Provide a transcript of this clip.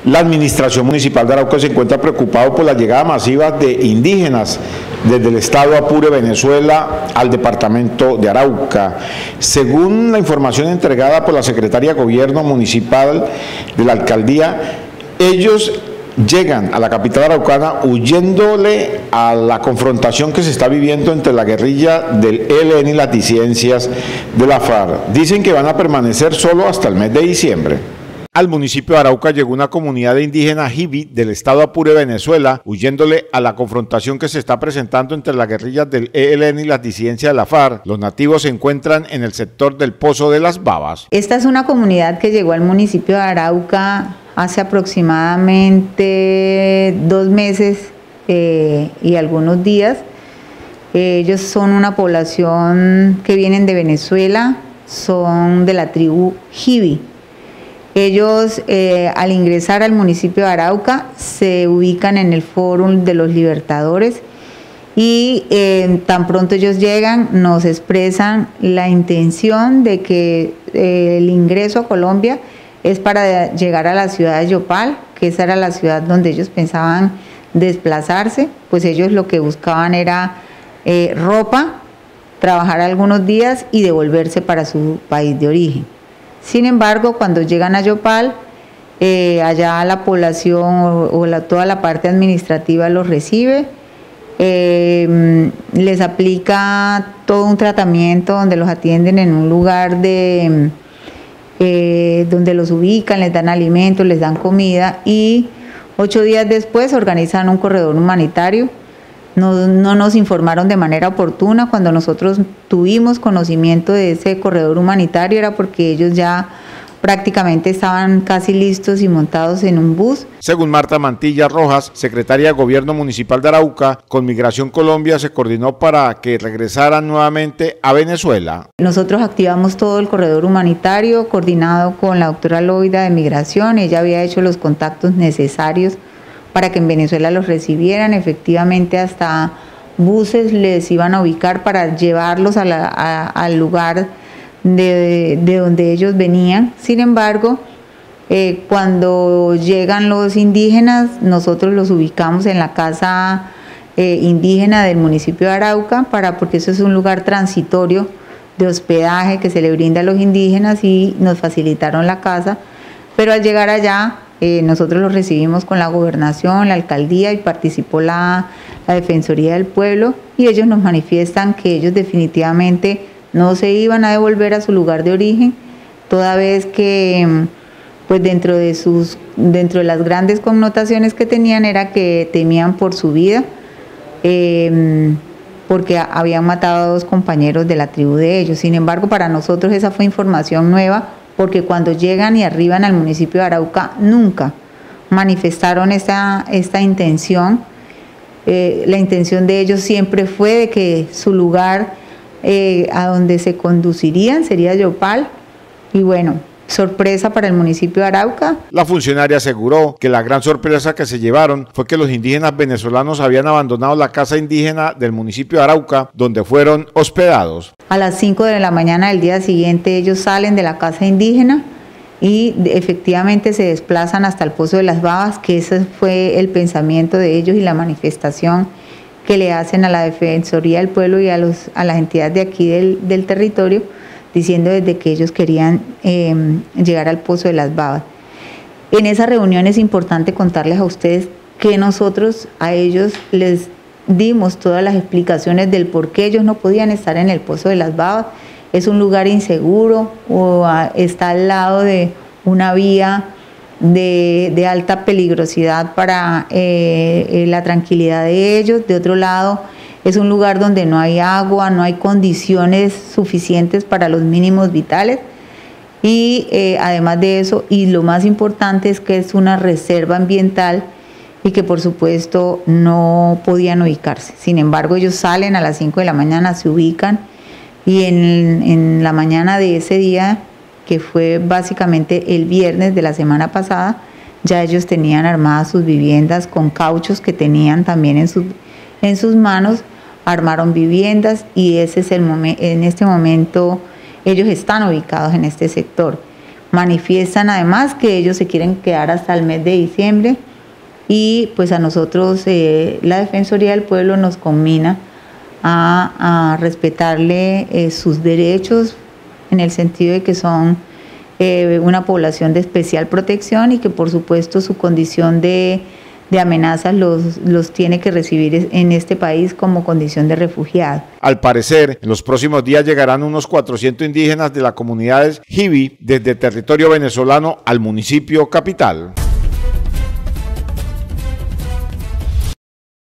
La administración municipal de Arauca se encuentra preocupado por la llegada masiva de indígenas desde el estado Apure, Venezuela, al departamento de Arauca. Según la información entregada por la secretaria de Gobierno Municipal de la Alcaldía, ellos llegan a la capital araucana huyéndole a la confrontación que se está viviendo entre la guerrilla del ELN y las disidencias de la FARC. Dicen que van a permanecer solo hasta el mes de diciembre. Al municipio de Arauca llegó una comunidad de indígenas Jibi del estado Apure, Venezuela, huyéndole a la confrontación que se está presentando entre las guerrillas del ELN y las disidencias de la FARC. Los nativos se encuentran en el sector del Pozo de las Babas. Esta es una comunidad que llegó al municipio de Arauca hace aproximadamente 2 meses y algunos días. Ellos son una población que vienen de Venezuela, son de la tribu Jibi. Ellos al ingresar al municipio de Arauca se ubican en el Fórum de los Libertadores y tan pronto ellos llegan nos expresan la intención de que el ingreso a Colombia es para llegar a la ciudad de Yopal, que esa era la ciudad donde ellos pensaban desplazarse, pues ellos lo que buscaban era ropa, trabajar algunos días y devolverse para su país de origen. Sin embargo, cuando llegan a Yopal, allá la población toda la parte administrativa los recibe, les aplica todo un tratamiento donde los atienden en un lugar donde los ubican, les dan alimentos, les dan comida y 8 días después organizan un corredor humanitario. No nos informaron de manera oportuna. Cuando nosotros tuvimos conocimiento de ese corredor humanitario era porque ellos ya prácticamente estaban casi listos y montados en un bus. Según Marta Mantilla Rojas, secretaria de Gobierno Municipal de Arauca, con Migración Colombia se coordinó para que regresaran nuevamente a Venezuela. Nosotros activamos todo el corredor humanitario coordinado con la doctora Loida de Migración. Ella había hecho los contactos necesarios para que en Venezuela los recibieran. Efectivamente hasta buses les iban a ubicar para llevarlos al lugar de donde ellos venían. Sin embargo, cuando llegan los indígenas, nosotros los ubicamos en la casa indígena del municipio de Arauca, porque eso es un lugar transitorio de hospedaje que se le brinda a los indígenas y nos facilitaron la casa, pero al llegar allá nosotros los recibimos con la gobernación, la alcaldía y participó la Defensoría del Pueblo y ellos nos manifiestan que ellos definitivamente no se iban a devolver a su lugar de origen, toda vez que pues dentro de las grandes connotaciones que tenían era que temían por su vida, porque habían matado a 2 compañeros de la tribu de ellos. Sin embargo, para nosotros esa fue información nueva, porque cuando llegan y arriban al municipio de Arauca nunca manifestaron esta intención. La intención de ellos siempre fue de que su lugar a donde se conducirían sería Yopal y bueno, sorpresa para el municipio de Arauca. La funcionaria aseguró que la gran sorpresa que se llevaron fue que los indígenas venezolanos habían abandonado la casa indígena del municipio de Arauca, donde fueron hospedados. A las 5 de la mañana del día siguiente ellos salen de la casa indígena y efectivamente se desplazan hasta el Pozo de las Babas, que ese fue el pensamiento de ellos y la manifestación que le hacen a la Defensoría del Pueblo y a las entidades de aquí del territorio, diciendo desde que ellos querían llegar al Pozo de las Babas. En esa reunión es importante contarles a ustedes que nosotros a ellos les dimos todas las explicaciones del por qué ellos no podían estar en el Pozo de las Babas. Es un lugar inseguro, está al lado de una vía de alta peligrosidad para la tranquilidad de ellos. De otro lado, es un lugar donde no hay agua, no hay condiciones suficientes para los mínimos vitales y además de eso, y lo más importante es que es una reserva ambiental y que por supuesto no podían ubicarse. Sin embargo, ellos salen a las 5 de la mañana, se ubican y en la mañana de ese día, que fue básicamente el viernes de la semana pasada, ya ellos tenían armadas sus viviendas con cauchos que tenían también en sus manos, armaron viviendas y ese es en este momento ellos están ubicados en este sector. Manifiestan además que ellos se quieren quedar hasta el mes de diciembre y pues a nosotros la Defensoría del Pueblo nos conmina a respetarle sus derechos en el sentido de que son una población de especial protección y que por supuesto su condición de amenazas los tiene que recibir en este país como condición de refugiado. Al parecer, en los próximos días llegarán unos 400 indígenas de las comunidades Jibi desde territorio venezolano al municipio capital.